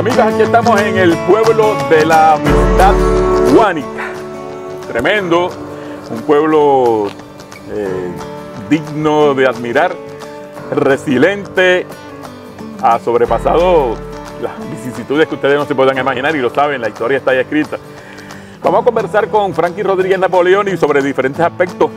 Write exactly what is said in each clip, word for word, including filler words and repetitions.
Amigas, aquí estamos en el pueblo de la amistad, Guánica. Tremendo, un pueblo eh, digno de admirar, resiliente, ha sobrepasado las vicisitudes que ustedes no se puedan imaginar y lo saben, la historia está ahí escrita. Vamos a conversar con Frankie Rodríguez Napoleoni sobre diferentes aspectos.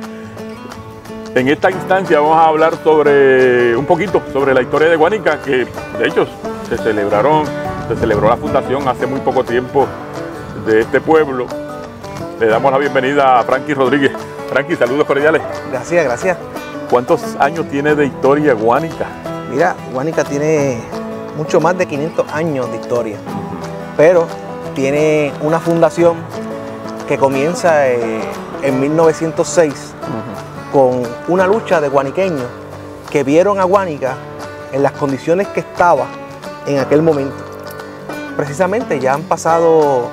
En esta instancia vamos a hablar sobre un poquito sobre la historia de Guánica, que de hecho se celebraron, se celebró la fundación hace muy poco tiempo de este pueblo. Le damos la bienvenida a Frankie Rodríguez. Frankie, saludos cordiales. Gracias, gracias. ¿Cuántos años tiene de historia Guánica? Mira, Guánica tiene mucho más de quinientos años de historia, pero tiene una fundación que comienza eh, en mil novecientos seis uh-huh. con una lucha de guaniqueños que vieron a Guánica en las condiciones que estaba en aquel momento. Precisamente ya han pasado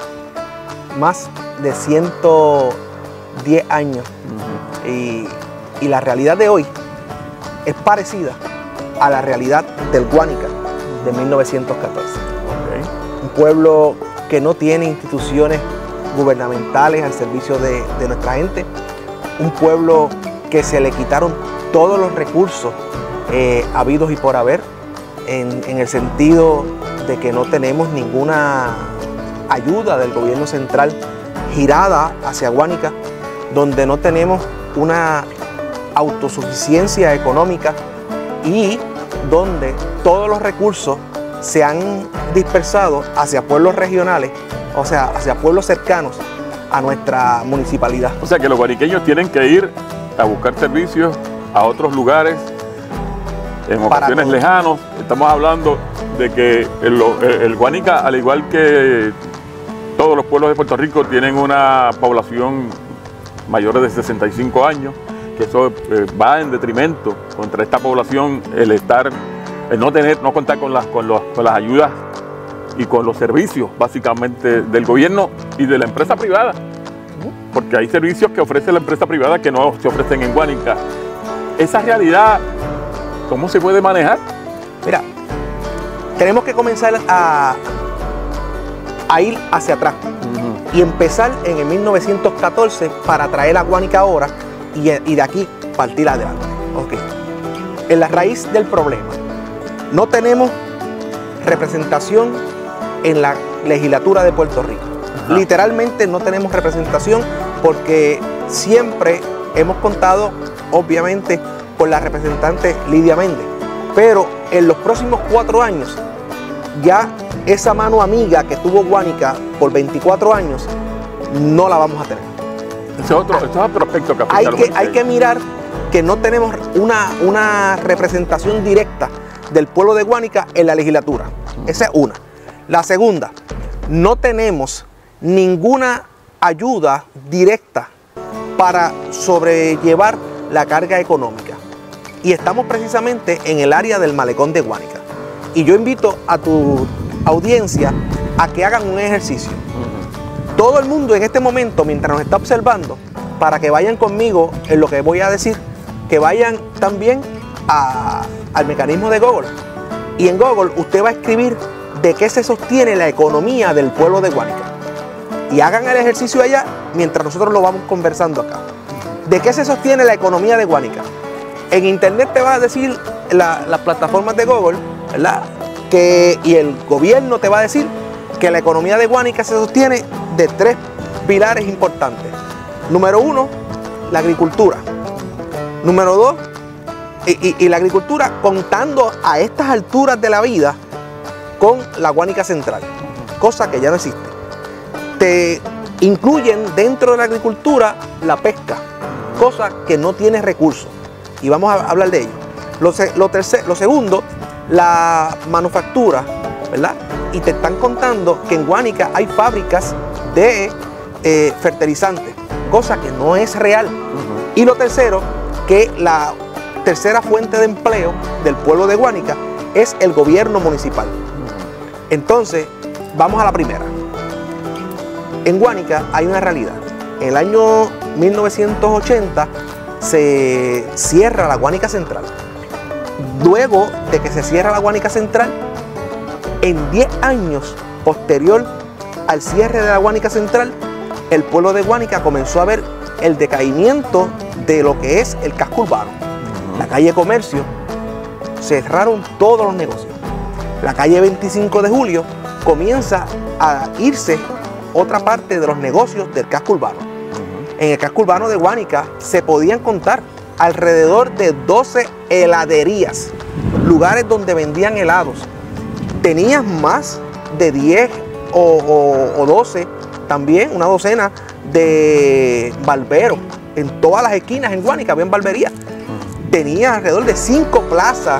más de ciento diez años uh-huh. y, y la realidad de hoy es parecida a la realidad del Guánica de mil novecientos catorce. Okay. Un pueblo que no tiene instituciones gubernamentales al servicio de, de nuestra gente. Un pueblo que se le quitaron todos los recursos eh, habidos y por haber, en, en el sentido de que no tenemos ninguna ayuda del gobierno central girada hacia Guánica, donde no tenemos una autosuficiencia económica y donde todos los recursos se han dispersado hacia pueblos regionales, o sea, hacia pueblos cercanos a nuestra municipalidad. O sea que los guaniqueños tienen que ir a buscar servicios a otros lugares, en ocasiones lejanos. Estamos hablando de que el, el, el Guánica, al igual que todos los pueblos de Puerto Rico, tienen una población mayor de sesenta y cinco años, que eso eh, va en detrimento contra esta población, el estar, el no tener, no contar con las, con, los, con las ayudas y con los servicios básicamente del gobierno y de la empresa privada, porque hay servicios que ofrece la empresa privada que no se ofrecen en Guánica. Esa realidad, ¿cómo se puede manejar? Mira, tenemos que comenzar a, a ir hacia atrás uh-huh. y empezar en el mil novecientos catorce para traer a Guánica ahora y, y de aquí partir adelante. Okay. En la raíz del problema, no tenemos representación en la legislatura de Puerto Rico. Ajá. Literalmente no tenemos representación porque siempre hemos contado, obviamente, con la representante Lidia Méndez. Pero en los próximos cuatro años, ya esa mano amiga que tuvo Guánica por veinticuatro años, no la vamos a tener. Ese es otro, ese es otro aspecto que hay que, hay que mirar que no tenemos una, una representación directa del pueblo de Guánica en la legislatura. Esa es una. La segunda, no tenemos ninguna ayuda directa para sobrellevar la carga económica. Y estamos precisamente en el área del malecón de Guánica. Y yo invito a tu audiencia a que hagan un ejercicio. Uh-huh. Todo el mundo en este momento, mientras nos está observando, para que vayan conmigo en lo que voy a decir, que vayan también a, al mecanismo de Google. Y en Google usted va a escribir de qué se sostiene la economía del pueblo de Guánica. Y hagan el ejercicio allá mientras nosotros lo vamos conversando acá. ¿De qué se sostiene la economía de Guánica? En internet te va a decir la, las plataformas de Google, ¿verdad? Que, y el gobierno te va a decir que la economía de Guánica se sostiene de tres pilares importantes. Número uno, la agricultura. Número dos, y, y, y la agricultura contando a estas alturas de la vida con la Guánica Central, cosa que ya no existe. Te incluyen dentro de la agricultura la pesca, cosa que no tiene recursos. Y vamos a hablar de ello. Lo, lo, tercer, lo segundo, la manufactura, ¿verdad? Y te están contando que en Guánica hay fábricas de eh, fertilizantes, cosa que no es real. Uh-huh. Y lo tercero, que la tercera fuente de empleo del pueblo de Guánica es el gobierno municipal. Uh-huh. Entonces, vamos a la primera. En Guánica hay una realidad. En el año mil novecientos ochenta se cierra la Guánica Central. Luego de que se cierra la Guánica Central, En diez años posterior al cierre de la Guánica Central, el pueblo de Guánica comenzó a ver el decaimiento de lo que es el casco urbano. La calle Comercio, cerraron todos los negocios. La calle veinticinco de julio comienza a irse otra parte de los negocios del casco urbano. En el casco urbano de Guánica se podían contar alrededor de doce heladerías, lugares donde vendían helados. Tenías más de diez o, o, o doce, también una docena de barberos. En todas las esquinas en Guánica había barberías. Tenía alrededor de cinco plazas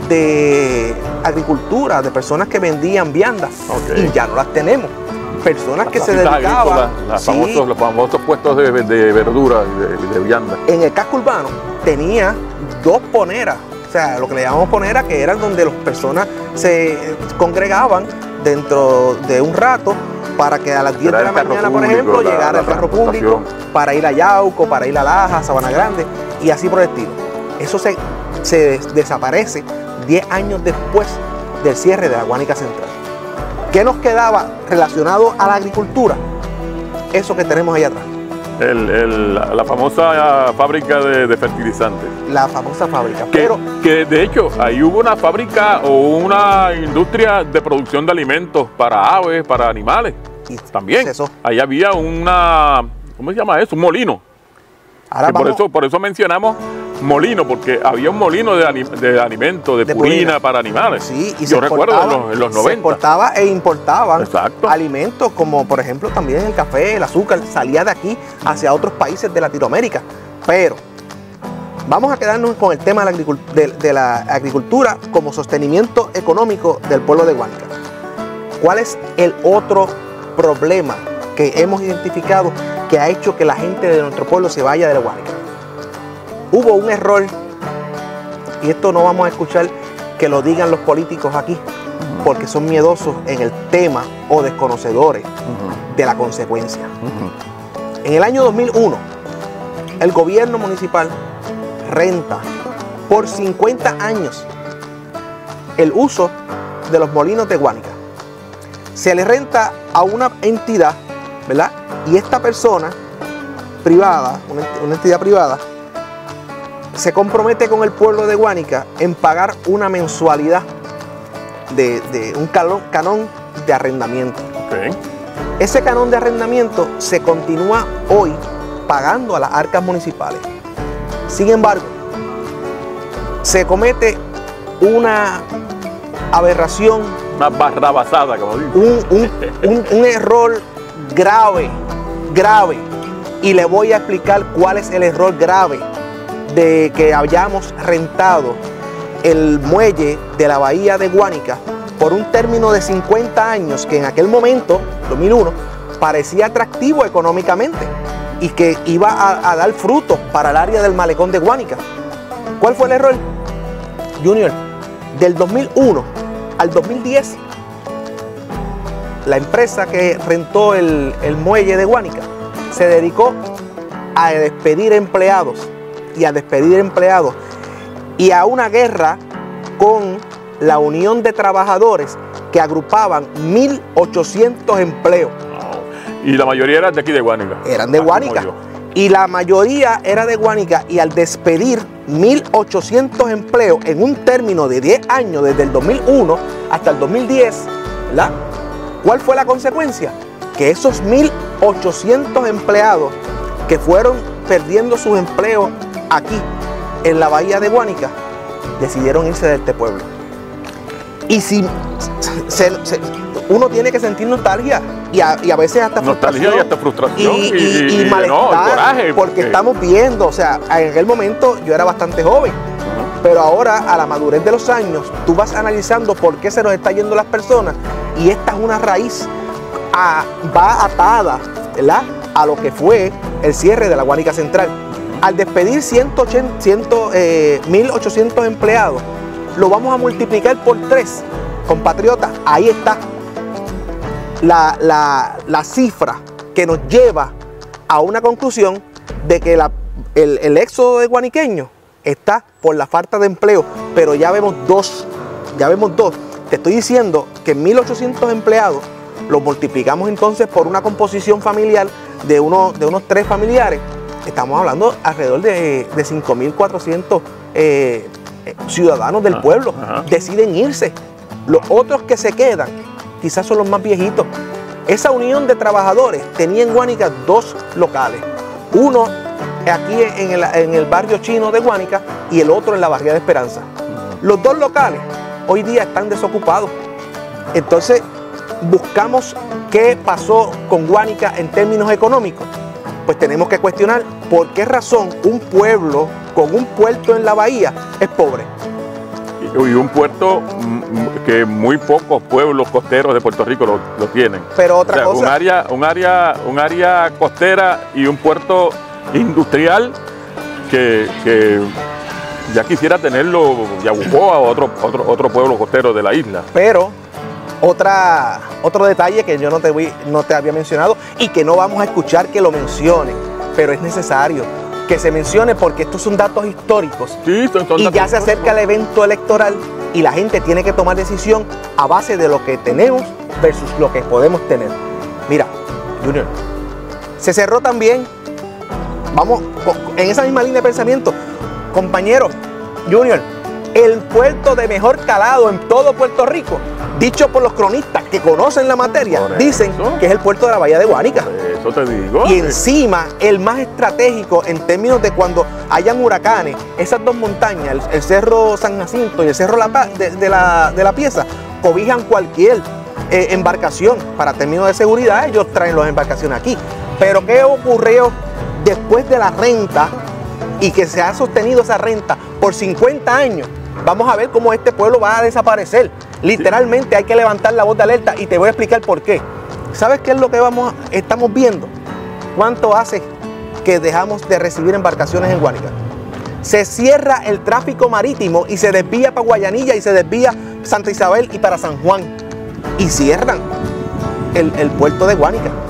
de agricultura, de personas que vendían viandas, okay. Y ya no las tenemos. Personas las que se dedicaban, las sí, famosos, los famosos puestos de, de verdura y de, de vianda. En el casco urbano tenía dos poneras, o sea, lo que le llamamos ponera, que eran donde las personas se congregaban dentro de un rato para que a las diez de la mañana, por ejemplo, llegara el carro público para ir a Yauco, para ir a Laja, Sabana Grande y así por el estilo. Eso se, se desaparece diez años después del cierre de la Guánica Central. ¿Qué nos quedaba relacionado a la agricultura? Eso que tenemos ahí atrás. El, el, la famosa fábrica de, de fertilizantes. La famosa fábrica. Que, pero, que de hecho ahí hubo una fábrica o una industria de producción de alimentos para aves, para animales. Y también. Eso. Ahí había una, ¿cómo se llama eso? Un molino. Ahora por, eso, por eso mencionamos molino, porque había un molino de, de alimentos, de, de purina, purina para animales. Sí, y yo recuerdo en los, en los noventa. Se exportaba e importaban Exacto. alimentos como por ejemplo también el café, el azúcar, salía de aquí hacia otros países de Latinoamérica. Pero vamos a quedarnos con el tema de la, agricultura, de, de la agricultura como sostenimiento económico del pueblo de Guánica. ¿Cuál es el otro problema que hemos identificado que ha hecho que la gente de nuestro pueblo se vaya de la Guánica? Hubo un error, y esto no vamos a escuchar que lo digan los políticos aquí, porque son miedosos en el tema o desconocedores uh-huh. de la consecuencia. Uh-huh. En el año dos mil uno, el gobierno municipal renta por cincuenta años el uso de los molinos de Guánica. Se le renta a una entidad, ¿verdad? Y esta persona privada, una, una entidad privada, se compromete con el pueblo de Guánica en pagar una mensualidad de, de un calón, canón de arrendamiento. Okay. Ese canón de arrendamiento se continúa hoy pagando a las arcas municipales. Sin embargo, se comete una aberración, una barrabasada, como digo. Un, un, un, un error grave, grave. Y le voy a explicar cuál es el error grave de que hayamos rentado el muelle de la bahía de Guánica por un término de cincuenta años que en aquel momento, dos mil uno, parecía atractivo económicamente y que iba a, a dar frutos para el área del malecón de Guánica. ¿Cuál fue el error? Junior, del dos mil uno al dos mil diez, la empresa que rentó el, el muelle de Guánica se dedicó a despedir empleados y a despedir empleados y a una guerra con la Unión de Trabajadores que agrupaban mil ochocientos empleos. Y la mayoría eran de aquí de Guánica. Eran de Guánica. Y la mayoría era de Guánica, y al despedir mil ochocientos empleos en un término de diez años, desde el dos mil uno hasta el dos mil diez, ¿verdad? ¿Cuál fue la consecuencia? Que esos mil ochocientos empleados que fueron perdiendo sus empleos aquí, en la bahía de Guánica, decidieron irse de este pueblo. Y si se, se, uno tiene que sentir nostalgia y a, y a veces hasta nostalgia frustración, y hasta frustración y, y, y, y malestar, no, y coraje, porque, porque estamos viendo, o sea, en aquel momento yo era bastante joven, uh-huh. pero ahora a la madurez de los años tú vas analizando por qué se nos está yendo las personas, y esta es una raíz, a, va atada, ¿verdad?, a lo que fue el cierre de la Guánica Central. Al despedir ciento ochenta, cien, eh, mil ochocientos empleados, lo vamos a multiplicar por tres, compatriotas. Ahí está la, la, la cifra que nos lleva a una conclusión de que la, el, el éxodo de guaniqueños está por la falta de empleo, pero ya vemos dos, ya vemos dos, Te estoy diciendo que mil ochocientos empleados los multiplicamos entonces por una composición familiar de, uno, de unos tres familiares. Estamos hablando alrededor de, de cinco mil cuatrocientos eh, ciudadanos del pueblo. Ajá. Deciden irse. Los otros que se quedan quizás son los más viejitos. Esa unión de trabajadores tenía en Guánica dos locales. Uno aquí en el, en el barrio chino de Guánica y el otro en la barriada de Esperanza. Los dos locales hoy día están desocupados. Entonces buscamos qué pasó con Guánica en términos económicos. Pues tenemos que cuestionar por qué razón un pueblo con un puerto en la bahía es pobre. Y un puerto que muy pocos pueblos costeros de Puerto Rico lo, lo tienen. Pero otra o sea, cosa. Un área, un, área, un área costera y un puerto industrial que, que ya quisiera tenerlo Yabucoa o otro, otro, otro pueblo costero de la isla. Pero otra, otro detalle que yo no te, voy, no te había mencionado y que no vamos a escuchar que lo mencione, pero es necesario que se mencione porque estos son datos históricos. Sí, son, son y datos ya se acerca el evento electoral y la gente tiene que tomar decisión a base de lo que tenemos versus lo que podemos tener. Mira, Junior, se cerró también, vamos, en esa misma línea de pensamiento, compañeros, Junior, el puerto de mejor calado en todo Puerto Rico, dicho por los cronistas que conocen la materia, por dicen eso, que es el puerto de la bahía de Guánica. Eso te digo. Y encima, el más estratégico en términos de cuando hayan huracanes, esas dos montañas, el, el Cerro San Jacinto y el Cerro la, de, de, la, de la Pieza, cobijan cualquier eh, embarcación. Para términos de seguridad, ellos traen las embarcaciones aquí. Pero ¿qué ocurrió después de la renta y que se ha sostenido esa renta por cincuenta años? Vamos a ver cómo este pueblo va a desaparecer. Literalmente hay que levantar la voz de alerta y te voy a explicar por qué. ¿Sabes qué es lo que vamos, estamos viendo? ¿Cuánto hace que dejamos de recibir embarcaciones en Guánica? Se cierra el tráfico marítimo y se desvía para Guayanilla y se desvía Santa Isabel y para San Juan. Y cierran el, el puerto de Guánica.